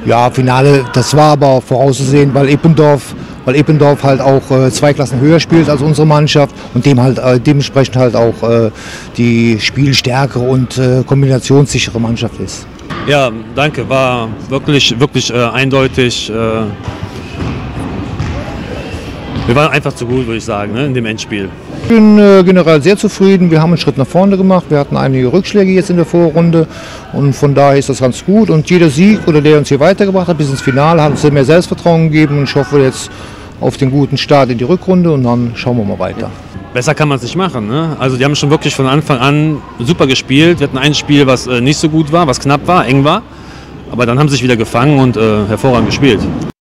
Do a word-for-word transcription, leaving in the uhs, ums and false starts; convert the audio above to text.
Ja, Finale, das war aber vorauszusehen, weil Eppendorf, weil Eppendorf halt auch äh, zwei Klassen höher spielt als unsere Mannschaft und dem halt, äh, dementsprechend halt auch äh, die spielstärkere und äh, kombinationssichere Mannschaft ist. Ja, danke, war wirklich, wirklich äh, eindeutig. Äh, wir waren einfach zu gut, würde ich sagen, ne, in dem Endspiel. Ich bin äh, generell sehr zufrieden. Wir haben einen Schritt nach vorne gemacht. Wir hatten einige Rückschläge jetzt in der Vorrunde und von daher ist das ganz gut. Und jeder Sieg, oder der uns hier weitergebracht hat bis ins Finale, hat uns mehr Selbstvertrauen gegeben. Und ich hoffe jetzt auf den guten Start in die Rückrunde und dann schauen wir mal weiter. Besser kann man es nicht machen, ne? Also die haben schon wirklich von Anfang an super gespielt. Wir hatten ein Spiel, was äh, nicht so gut war, was knapp war, eng war. Aber dann haben sie sich wieder gefangen und äh, hervorragend gespielt.